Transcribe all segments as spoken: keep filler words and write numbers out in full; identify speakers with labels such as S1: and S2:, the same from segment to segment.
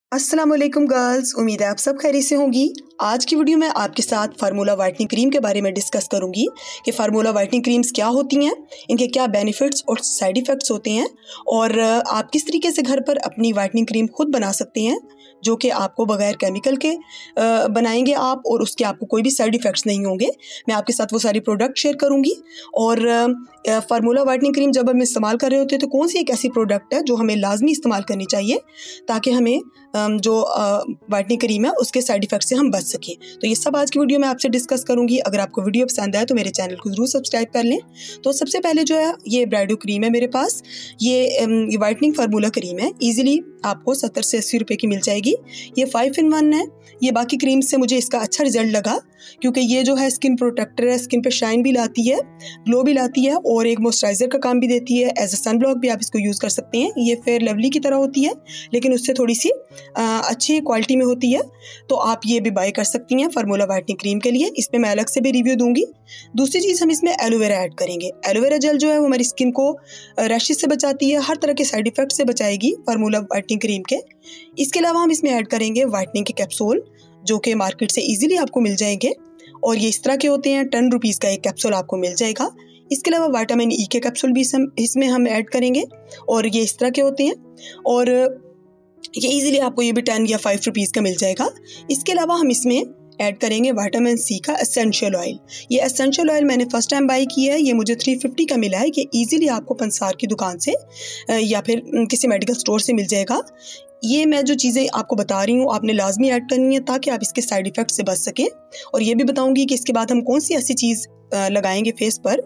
S1: अस्सलाम वालेकुम गर्ल्स, उम्मीद है आप सब खैरियत से होंगी। आज की वीडियो में आपके साथ फार्मूला वाइटनिंग क्रीम के बारे में डिस्कस करूंगी कि फार्मूला वाइटनिंग क्रीम्स क्या होती हैं, इनके क्या बेनिफिट्स और साइड इफ़ेक्ट्स होते हैं और आप किस तरीके से घर पर अपनी वाइटनिंग क्रीम खुद बना सकते हैं जो कि आपको बगैर केमिकल के बनाएंगे आप और उसके आपको कोई भी साइड इफ़ेक्ट्स नहीं होंगे। मैं आपके साथ वो सारी प्रोडक्ट शेयर करूँगी। और फार्मूला वाइटनिंग क्रीम जब हम इस्तेमाल कर रहे होते हैं तो कौन सी एक ऐसी प्रोडक्ट है जो हमें लाजमी इस्तेमाल करनी चाहिए ताकि हमें जो वाइटनिंग क्रीम है उसके साइड इफ़ेक्ट से हम बच सकें। तो ये सब आज की वीडियो में आपसे डिस्कस करूंगी। अगर आपको वीडियो पसंद आए तो मेरे चैनल को ज़रूर सब्सक्राइब कर लें। तो सबसे पहले जो है ये ब्राइडो क्रीम है मेरे पास। ये वाइटनिंग फार्मूला क्रीम है, ईजिली आपको सत्तर से अस्सी रुपये की मिल जाएगी। ये फाइव इन वन है। ये बाकी क्रीम से मुझे इसका अच्छा रिजल्ट लगा क्योंकि ये जो है स्किन प्रोटेक्टर है, स्किन पे शाइन भी लाती है, ग्लो भी लाती है और एक मॉइस्चराइज़र का काम भी देती है। एज अ सन ब्लॉक भी आप इसको यूज़ कर सकते हैं। ये फेयर लवली की तरह होती है लेकिन उससे थोड़ी सी आ, अच्छी क्वालिटी में होती है, तो आप ये भी बाय कर सकती हैं फार्मूला वाइटनिंग क्रीम के लिए। इसमें मैं अलग से भी रिव्यू दूंगी। दूसरी चीज़, हम इसमें एलोवेरा ऐड करेंगे। एलोवेरा जेल जो है वो हमारी स्किन को रैशेस से बचाती है, हर तरह के साइड इफेक्ट से बचाएगी फार्मूला वाइटनिंग क्रीम के। इसके अलावा हम इसमें ऐड करेंगे वाइटनिंग के कैप्सूल जो कि मार्केट से ईजिली आपको मिल जाएंगे और ये इस तरह के होते हैं। टेन रुपीज़ का एक कैप्सूल आपको मिल जाएगा। इसके अलावा विटामिन ई के कैप्सूल भी इसमें हम ऐड करेंगे और ये इस तरह के होते हैं और ये इजीली आपको ये भी टेन या फाइव रुपीज़ का मिल जाएगा। इसके अलावा हम इसमें ऐड करेंगे विटामिन सी का एसेंशियल ऑयल। ये एसेंशियल ऑयल मैंने फर्स्ट टाइम बाई किया है। ये मुझे थ्री फिफ्टी का मिला है। ये इजीली आपको पंसार की दुकान से या फिर किसी मेडिकल स्टोर से मिल जाएगा। ये मैं जो चीज़ें आपको बता रही हूँ आपने लाजमी ऐड करनी है ताकि आप इसके साइड इफ़ेक्ट से बच सकें। और ये भी बताऊँगी कि इसके बाद हम कौन सी ऐसी चीज़ लगाएंगे फेस पर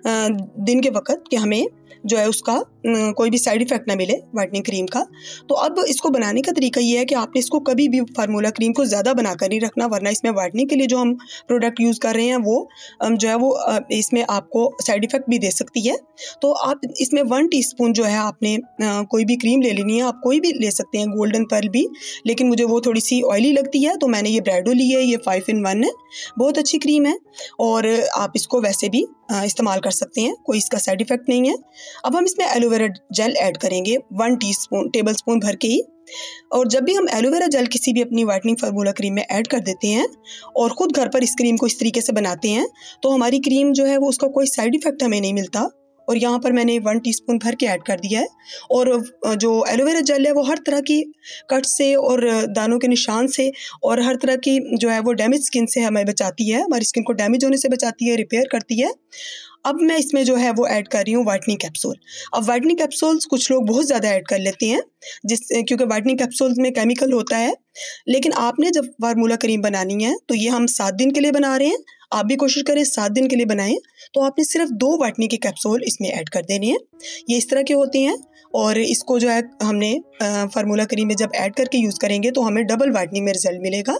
S1: दिन के वक्त कि हमें जो है उसका कोई भी साइड इफ़ेक्ट ना मिले वाइटनिंग क्रीम का। तो अब इसको बनाने का तरीका ये है कि आपने इसको कभी भी फार्मूला क्रीम को ज़्यादा बनाकर नहीं रखना, वरना इसमें वाइटनिंग के लिए जो हम प्रोडक्ट यूज़ कर रहे हैं वो जो है वो इसमें आपको साइड इफ़ेक्ट भी दे सकती है। तो आप इसमें वन टीस्पून जो है आपने कोई भी क्रीम ले लेनी है। आप कोई भी ले सकते हैं, गोल्डन पर्ल भी, लेकिन मुझे वो थोड़ी सी ऑयली लगती है तो मैंने ये ब्राइडो ली है। ये फाइव इन वन है, बहुत अच्छी क्रीम है और आप इसको वैसे भी इस्तेमाल कर सकते हैं, कोई इसका साइड इफ़ेक्ट नहीं है। अब हम इसमें एलोवेरा जेल ऐड करेंगे वन टीस्पून टेबल स्पून भर के ही। और जब भी हम एलोवेरा जेल किसी भी अपनी वाइटनिंग फार्मूला क्रीम में ऐड कर देते हैं और ख़ुद घर पर इस क्रीम को इस तरीके से बनाते हैं तो हमारी क्रीम जो है वो उसका कोई साइड इफ़ेक्ट हमें नहीं मिलता। और यहाँ पर मैंने वन टीस्पून भर के ऐड कर दिया है। और जो एलोवेरा जेल है वो हर तरह की कट से और दानों के निशान से और हर तरह की जो है वो डैमेज स्किन से हमें बचाती है, हमारी स्किन को डैमेज होने से बचाती है, रिपेयर करती है। अब मैं इसमें जो है वो ऐड कर रही हूँ वाइटनिंग कैप्सूल। अब वाइटनिंग कैप्सूल्स कुछ लोग बहुत ज़्यादा ऐड कर लेते हैं जिस क्योंकि वाइटनिंग कैप्सूल्स में केमिकल होता है, लेकिन आपने जब फार्मूला क्रीम बनानी है तो ये हम सात दिन के लिए बना रहे हैं। आप भी कोशिश करें सात दिन के लिए बनाएं। तो आपने सिर्फ दो वाइटनिंग के कैप्सूल इसमें ऐड कर देने हैं। ये इस तरह के होते हैं और इसको जो है हमने फार्मूला क्रीम में जब ऐड करके यूज़ करेंगे तो हमें डबल वाइटनिंग में रिजल्ट मिलेगा।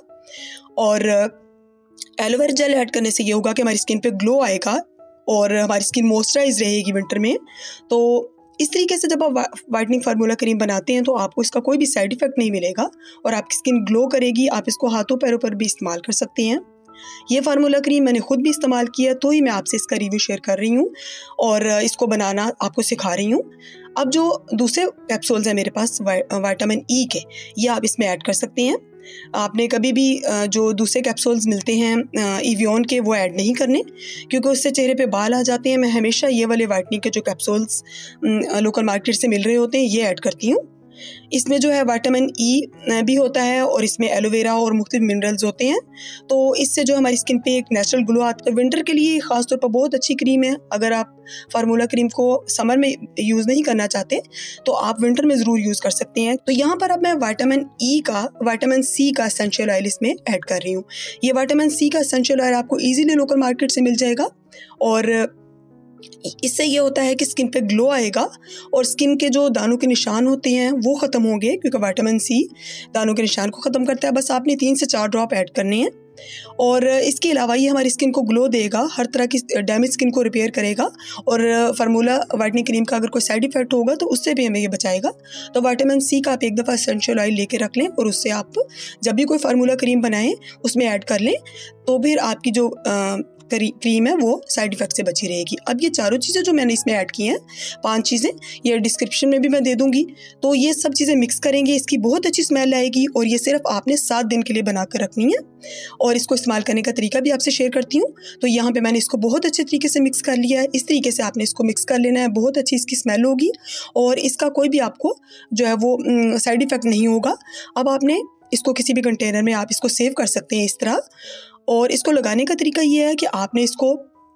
S1: और एलोवेरा जेल ऐड करने से ये होगा कि हमारी स्किन पे ग्लो आएगा और हमारी स्किन मॉइस्चराइज रहेगी विंटर में। तो इस तरीके से जब आप वाइटनिंग फार्मूला क्रीम बनाते हैं तो आपको इसका कोई भी साइड इफ़ेक्ट नहीं मिलेगा और आपकी स्किन ग्लो करेगी। आप इसको हाथों पैरों पर भी इस्तेमाल कर सकते हैं। ये फार्मूला क्रीम मैंने खुद भी इस्तेमाल किया तो ही मैं आपसे इसका रिव्यू शेयर कर रही हूँ और इसको बनाना आपको सिखा रही हूँ। अब जो दूसरे कैप्सूल्स हैं मेरे पास विटामिन ई के, ये आप इसमें ऐड कर सकते हैं। आपने कभी भी जो दूसरे कैप्सूल्स मिलते हैं इवियन के वो ऐड नहीं करने क्योंकि उससे चेहरे पे बाल आ जाते हैं। मैं हमेशा ये वाले वाइटनिंग के जो कैप्सूल्स लोकल मार्केट से मिल रहे होते हैं ये ऐड करती हूँ। इसमें जो है विटामिन ई भी होता है और इसमें एलोवेरा और मुख्तलिफ मिनरल्स होते हैं, तो इससे जो हमारी स्किन पे एक नेचुरल ग्लो आता है। विंटर के लिए ख़ास तौर पर बहुत अच्छी क्रीम है। अगर आप फार्मूला क्रीम को समर में यूज़ नहीं करना चाहते तो आप विंटर में ज़रूर यूज़ कर सकते हैं। तो यहाँ पर अब मैं विटामिन ई का विटामिन सी का एसेंशियल ऑयल इसमें ऐड कर रही हूँ। ये विटामिन सी का एसेंशियल ऑयल आपको ईजिली लोकल मार्केट से मिल जाएगा और इससे ये होता है कि स्किन पे ग्लो आएगा और स्किन के जो दानों के निशान होते हैं वो ख़त्म होंगे क्योंकि विटामिन सी दानों के निशान को ख़त्म करता है। बस आपने तीन से चार ड्रॉप ऐड करने हैं और इसके अलावा ये हमारी स्किन को ग्लो देगा, हर तरह की डैमेज स्किन को रिपेयर करेगा और फार्मूला वाइटनिंग क्रीम का अगर कोई साइड इफ़ेक्ट होगा तो उससे भी हमें ये बचाएगा। तो विटामिन सी का आप एक दफ़ा एसेंशियल ऑयल लेके रख लें और उससे आप जब भी कोई फार्मूला क्रीम बनाएं उसमें ऐड कर लें तो फिर आपकी जो क्रीम है वो साइड इफ़ेक्ट से बची रहेगी। अब ये चारों चीज़ें जो मैंने इसमें ऐड की हैं, पांच चीज़ें, ये डिस्क्रिप्शन में भी मैं दे दूँगी। तो ये सब चीज़ें मिक्स करेंगे, इसकी बहुत अच्छी स्मेल आएगी और ये सिर्फ आपने सात दिन के लिए बना कर रखनी है। और इसको इस्तेमाल करने का तरीका भी आपसे शेयर करती हूँ। तो यहाँ पे मैंने इसको बहुत अच्छे तरीके से मिक्स कर लिया है। इस तरीके से आपने इसको मिक्स कर लेना है, बहुत अच्छी इसकी स्मेल होगी और इसका कोई भी आपको जो है वो साइड इफ़ेक्ट नहीं होगा। अब आपने इसको किसी भी कंटेनर में आप इसको सेव कर सकते हैं इस तरह। और इसको लगाने का तरीका ये है कि आपने इसको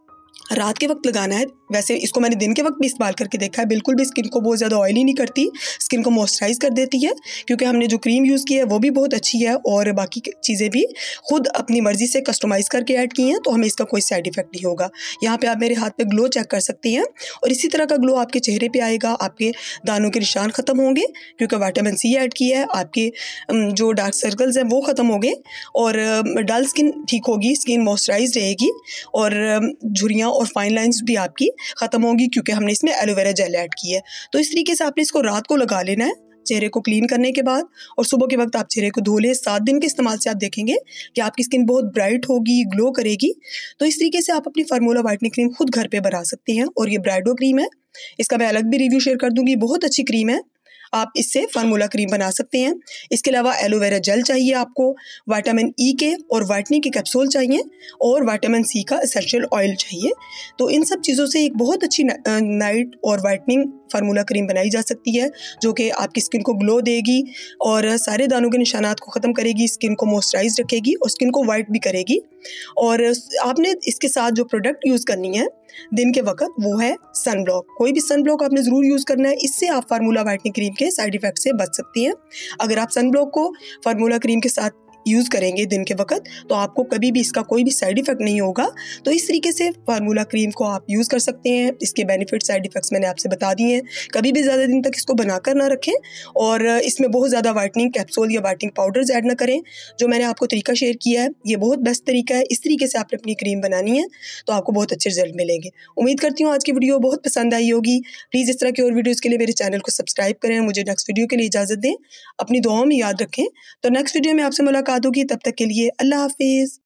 S1: रात के वक्त लगाना है। वैसे इसको मैंने दिन के वक्त भी इस्तेमाल करके देखा है, बिल्कुल भी स्किन को बहुत ज़्यादा ऑयली नहीं करती, स्किन को मॉइस्चराइज कर देती है, क्योंकि हमने जो क्रीम यूज़ की है वो भी बहुत अच्छी है और बाकी चीज़ें भी खुद अपनी मर्ज़ी से कस्टमाइज़ करके ऐड की हैं, तो हमें इसका कोई साइड इफ़ेक्ट नहीं होगा। यहाँ पे आप मेरे हाथ पे ग्लो चेक कर सकती हैं और इसी तरह का ग्लो आपके चेहरे पर आएगा। आपके दानों के निशान ख़त्म होंगे क्योंकि विटामिन सी ऐड किया है, आपके जो डार्क सर्कल्स हैं वो ख़त्म हो गए और डल स्किन ठीक होगी, स्किन मॉइस्चराइज रहेगी और झुर्रियाँ और फाइन लाइंस भी आपकी ख़त्म होगी क्योंकि हमने इसमें एलोवेरा जेल ऐड की है। तो इस तरीके से आपने इसको रात को लगा लेना है चेहरे को क्लीन करने के बाद, और सुबह के वक्त आप चेहरे को धो लें। सात दिन के इस्तेमाल से आप देखेंगे कि आपकी स्किन बहुत ब्राइट होगी, ग्लो करेगी। तो इस तरीके से आप अपनी फार्मूला वाइटनिंग क्रीम खुद घर पे बना सकती हैं। और ये ब्राइडो क्रीम है, इसका मैं अलग भी रिव्यू शेयर कर दूँगी, बहुत अच्छी क्रीम है। आप इससे फार्मूला क्रीम बना सकते हैं। इसके अलावा एलोवेरा जेल चाहिए आपको, विटामिन ई के और वाइटनिंग के कैप्सूल चाहिए और विटामिन सी का एसेंशियल ऑयल चाहिए। तो इन सब चीज़ों से एक बहुत अच्छी नाइट और वाइटनिंग फार्मूला क्रीम बनाई जा सकती है, जो कि आपकी स्किन को ग्लो देगी और सारे दानों के निशानात को ख़त्म करेगी, स्किन को मॉइस्चराइज रखेगी और स्किन को वाइट भी करेगी। और आपने इसके साथ जो प्रोडक्ट यूज़ करनी है दिन के वक्त वो है सन ब्लॉक। कोई भी सन ब्लॉक आपने ज़रूर यूज़ करना है, इससे आप फार्मूला वाइटनिंग क्रीम के साइड इफ़ेक्ट से बच सकती हैं। अगर आप सन ब्लॉक को फार्मूला क्रीम के साथ यूज़ करेंगे दिन के वक्त तो आपको कभी भी इसका कोई भी साइड इफ़ेक्ट नहीं होगा। तो इस तरीके से फार्मूला क्रीम को आप यूज़ कर सकते हैं। इसके बेनिफिट साइड इफ़ेक्ट्स मैंने आपसे बता दिए हैं। कभी भी ज़्यादा दिन तक इसको बनाकर ना रखें और इसमें बहुत ज़्यादा वाइटनिंग कैप्सूल या वाइटनिंग पाउडर्स ऐड ना करें। जो मैंने आपको तरीका शेयर किया है ये बहुत बेस्ट तरीका है। इस तरीके से आपने अपनी क्रीम बनानी है तो आपको बहुत अच्छे रिजल्ट मिलेंगे। उम्मीद करती हूँ आज की वीडियो बहुत पसंद आई होगी। प्लीज़ इस तरह की और वीडियोज़ के लिए मेरे चैनल को सब्सक्राइब करें। मुझे नेक्स्ट वीडियो के लिए इजाज़त दें, अपनी दुआओं में याद रखें। तो नेक्स्ट वीडियो में आपसे मुलाकात होगी, तब तक के लिए अल्लाह हाफिज़।